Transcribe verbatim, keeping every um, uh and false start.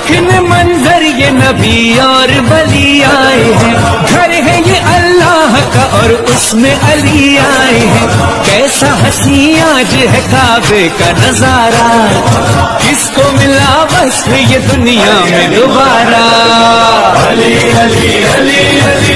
देखने मंजर ये नबी और वली आए हैं, घर है ये अल्लाह का और उसमें अली आए हैं। कैसा हसी आज है काबे का नजारा, किसको मिला बस ये दुनिया में दोबारा। अली अली अली अली